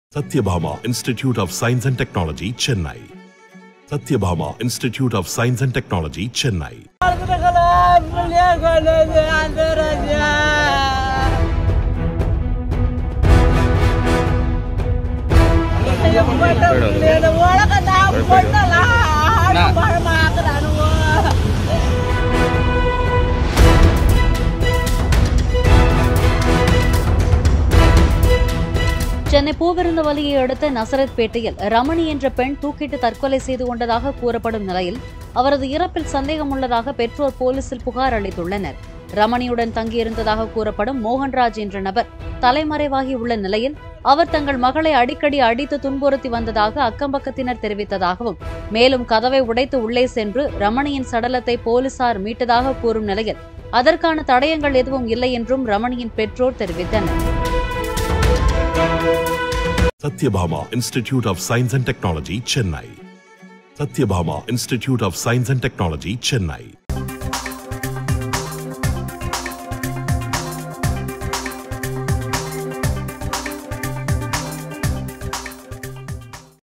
Satyabhama Institute of Science and Technology, Chennai. Satyabhama Institute of Science and Technology, Chennai. Chennai பூவிருந்தவல்லியை அடுத்த நசரத்பேட்டையில் ரமணி என்ற பெண் தூக்கிட்டு தற்கொலை செய்து கொண்டதாக கூறப்படும் நிலையில் அவரது இறப்பில் சந்தேகம் உள்ளதாக பெற்றோர் போலீசில் புகார் அளித்துள்ளனர். ரமணியுடன் தங்கியிருந்ததாக கூறப்படும் மோகன்ராஜ் என்ற நபர் தலைமறைவாகி உள்ள நிலையில் அவர் தங்கள் மகளை அடிக்கடி அடித்து துன்புறுத்தி வந்ததாக அக்கம்பக்கத்தினர் தெரிவித்ததாகவும், மேலும் கதவை உடைத்து உள்ளே சென்று ரமணியின் சடலத்தை போலீசார் மீட்டதாக கூறும் நிலையில் அதற்கான தடயங்கள் எதுவும் இல்லை என்றும் ரமணியின் பெற்றோர் தெரிவித்தனர். Satyabhama Institute of Science and Technology, Chennai. Satyabhama Institute of Science and Technology, Chennai.